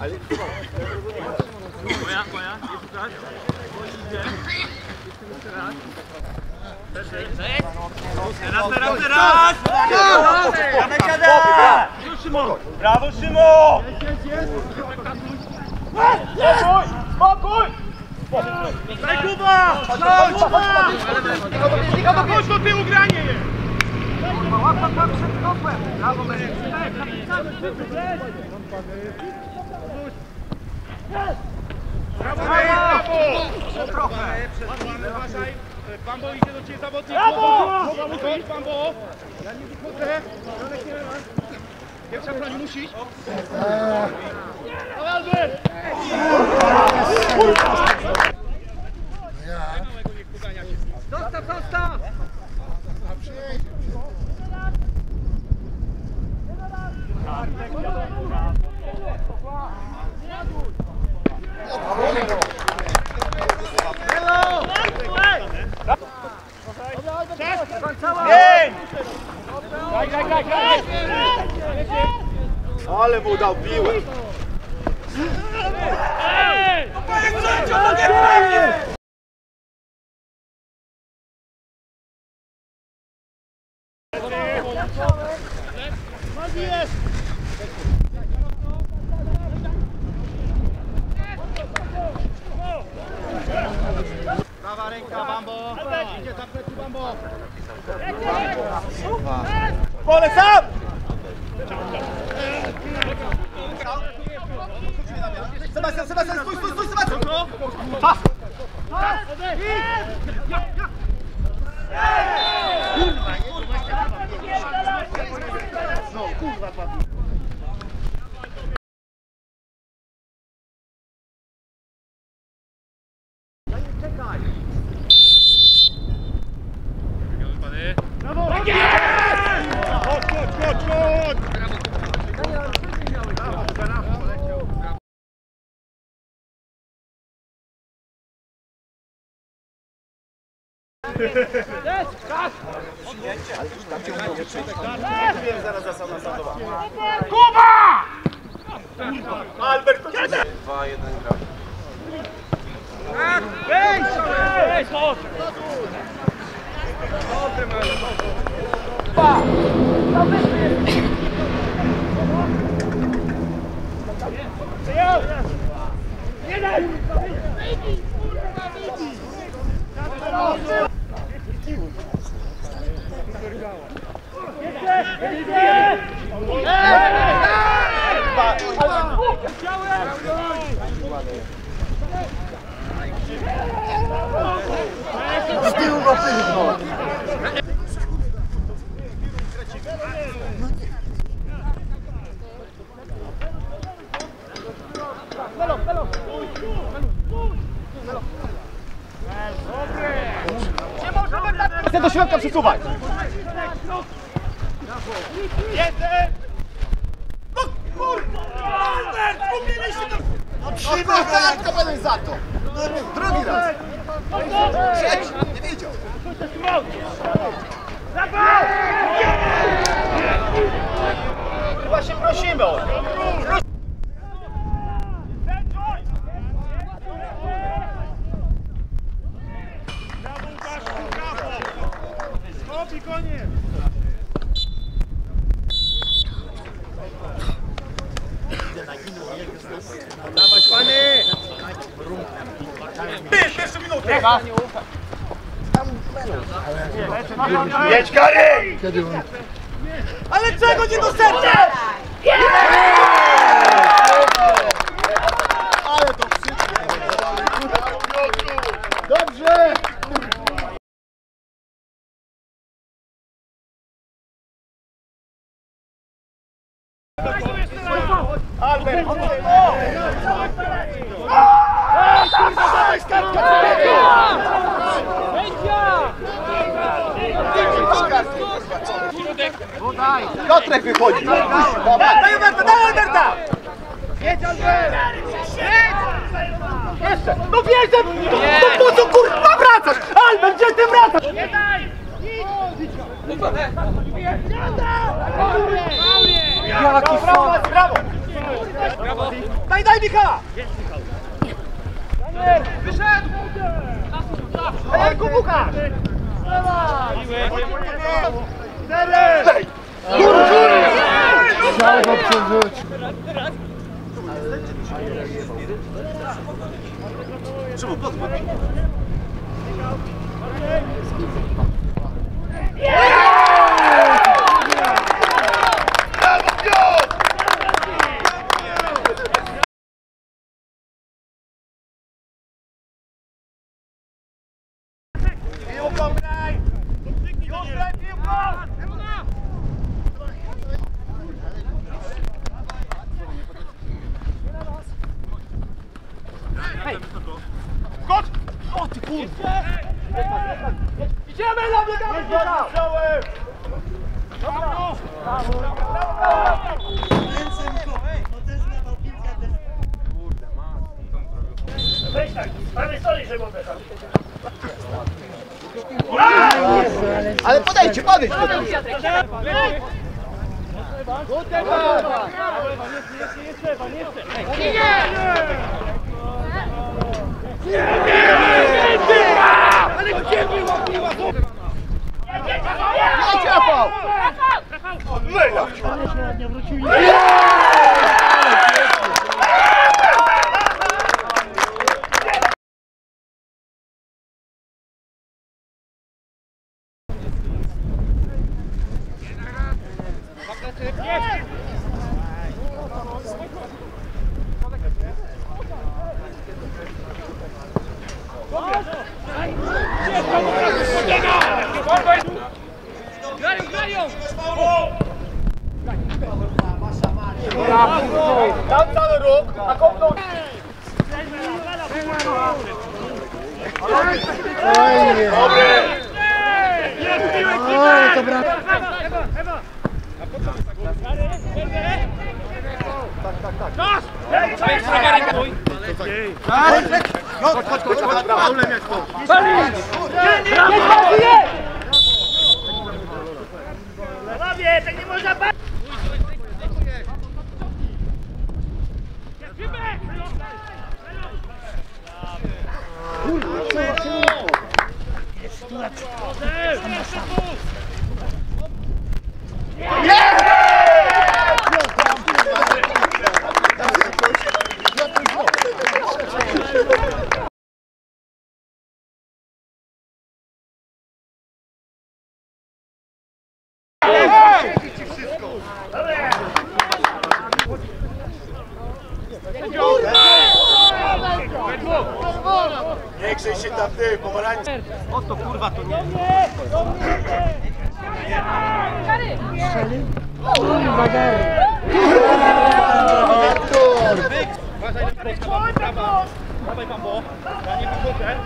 Moja, jest tak? Idzie. Jeszcze raz. Teraz! Szymon! Brawo, Szymon! Spokój! Daj Kuba! Chodź do tyłu, granie jest! Łap przed kopłem! Brawo, brawo! Trochę! Uważaj! Bambo idzie do ciebie zawodnik! Brawo! Bambo! Ja nie wychodzę! Pierwsza broń musisz! Albert! Zostaw! Ale mu dał piłę! Prawa ręka, Bambo! Idzie za plecy, Bambo! Pole sam! Sebastian, stój, Sebastian! Pas! No, kurwa, padł. Czekaj! Brawo! Chodź! Kuba! Albert, 2-1 gra. Wejdź! Nie daj! Z tyłu go pychnął! Chcę do środka przesuwać! Jeden! No kurwa! Albert! Mówiliście to! Trzymaj kartkę będę za to! Drugi raz! Trzeci! Nie wiedział! Chyba się prosimy o to! Koniec! Dawaj, panie! Pierwsze minuty! Jedź, Gary! Ale czego nie do serca? Ale to wszystko! Dobrze! Albert! Piotrek wychodzi! Daj Alberta! Jedź Albert! Jeszcze! No wjeżdżę! No po co kurwa wracasz? Albert, gdzie ty wracasz? Nie daj! Jaki faul! Brawo! Brawo! Daj Michała! Wyszedł! Ej, Kubuka! Chciał go przerzucić. Piłką graj! Już graj piłką! Skocz! O ty kurde! Idziemy, nabiegamy! Dobra! Weź tak, prawie stoi, że mogę tam. Ale podejdźcie! Ale gdzie była piła? Nie ciapał! Grają! Tam cały róg, a kopnął... Fajnie. Oj, to brak. Panowie, tak nie można bawić! Nie grzej się tam ty, pomarańczy. Oto kurwa to nie. Kurwa, Gary. Dawaj Bambo. Ja nie wychodzę.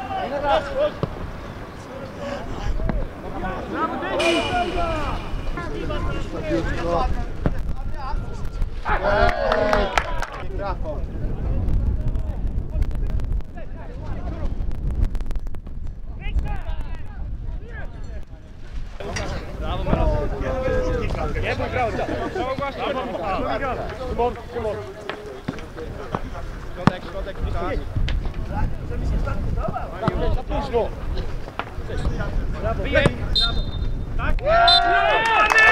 Nie bój grał. Środek, tak. Za późno. Brawo. Tak?